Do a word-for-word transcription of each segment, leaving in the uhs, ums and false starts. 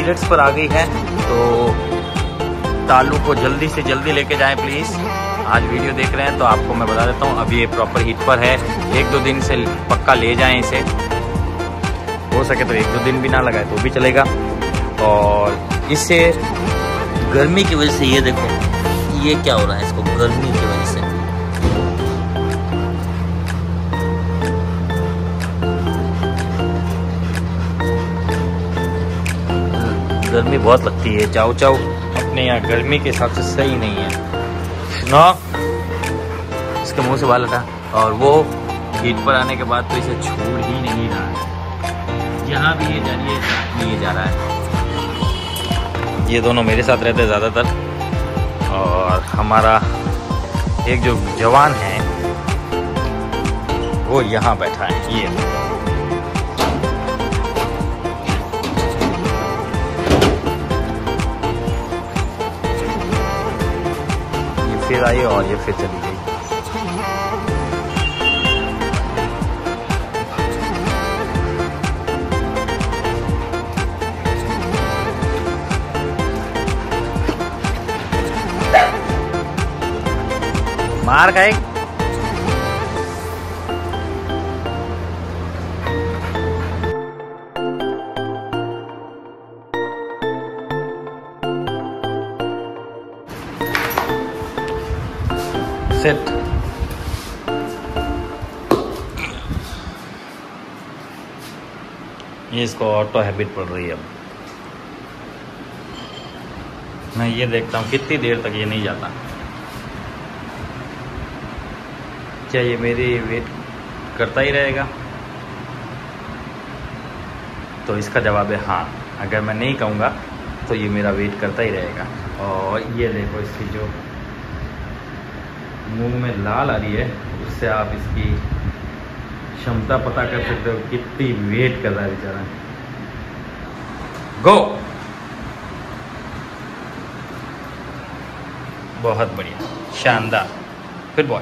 Toilets पर आ गई है, तो तालू को जल्दी से जल्दी लेके जाएं प्लीज़। आज वीडियो देख रहे हैं तो आपको मैं बता देता हूँ, अभी ये प्रॉपर हीट पर है। एक दो दिन से पक्का ले जाएं इसे, हो सके तो एक दो दिन भी ना लगाए तो भी चलेगा। और इससे गर्मी की वजह से, ये देखो ये क्या हो रहा है इसको, गर्मी की वजह से गर्मी बहुत लगती है। चाऊ चाऊ अपने यहाँ गर्मी के हिसाब से सही नहीं है ना, इसके मुंह से बाल हटा। और वो हीट पर आने के बाद तो इसे छोड़ ही नहीं रहा है, जहाँ भी ये जा रही है ये जा रहा है। ये दोनों मेरे साथ रहते हैं ज़्यादातर, और हमारा एक जो जवान है वो यहाँ बैठा है। ये ये फिर आई और ये फिर चली गई। मार खाए। सेट। ये इसको ऑटो हैबिट पड़ रही है। अब मैं ये देखता हूँ कितनी देर तक ये नहीं जाता। क्या ये मेरी वेट करता ही रहेगा? तो इसका जवाब है हाँ। अगर मैं नहीं कहूँगा तो ये मेरा वेट करता ही रहेगा। और ये देखो इसकी जो मुंह में लाल आ रही है, उससे आप इसकी क्षमता पता कर सकते हो कितनी वेट कर रहा है बेचारा। गो। बहुत बढ़िया, शानदार, गुड बॉय।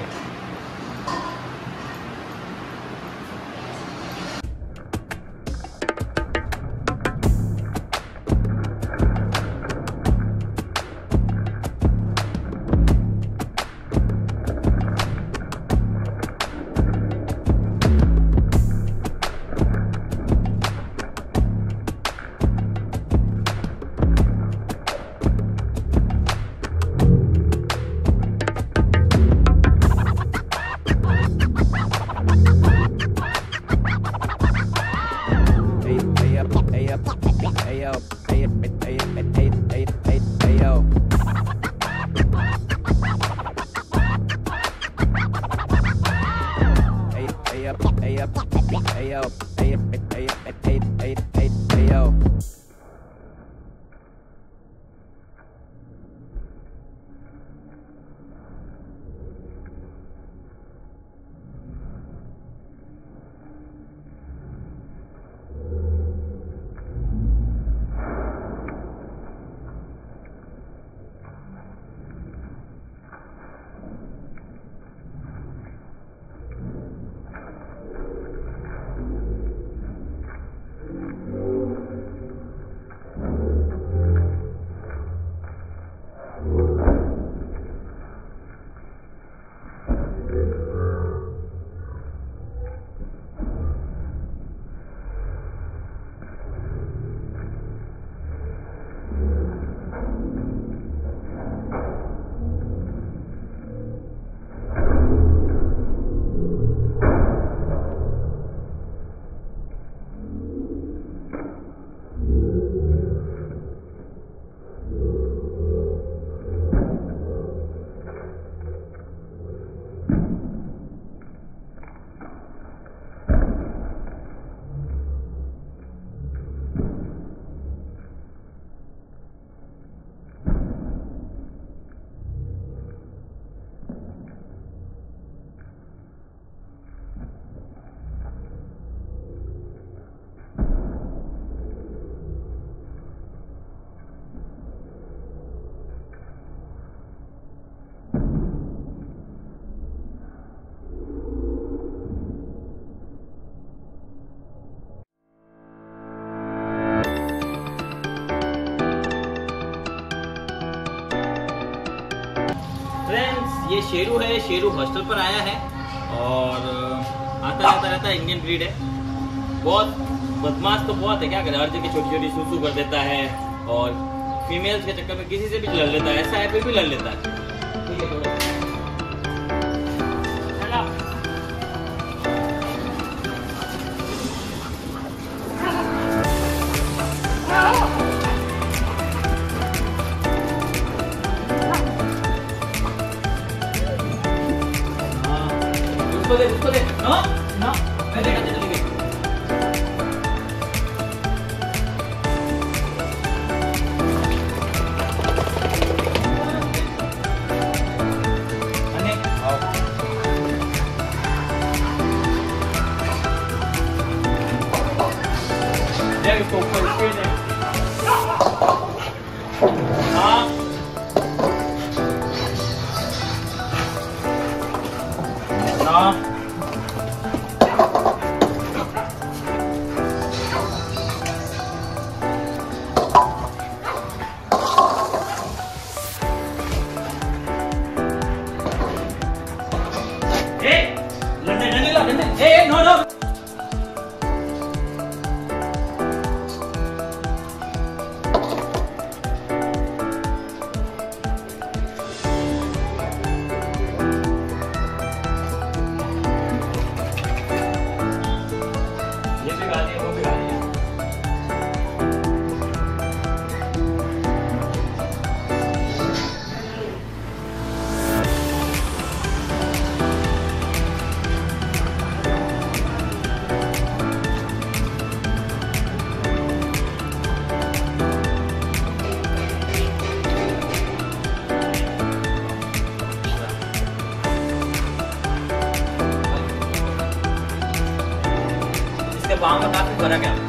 फ्रेंड्स ये शेरू है, शेरू हॉस्टल पर आया है और आता जाता रहता है, इंडियन ब्रीड है। बहुत बदमाश तो बहुत है, क्या करे, हर जगह छोटी छोटी सूसू कर देता है और फीमेल्स के चक्कर में किसी से भी लड़ लेता है, ऐसा है फिर भी लड़ लेता है। ठीक है थोड़ा उसको दे, उसको दे। नो नो पहले करते चली गई। अने आओ देख इसको ऊपर स्पीड है। हाँ हाँ नो नो ये भी गा दिया, वो भी गा दिया। इसके पाँव में काफी फर्क है।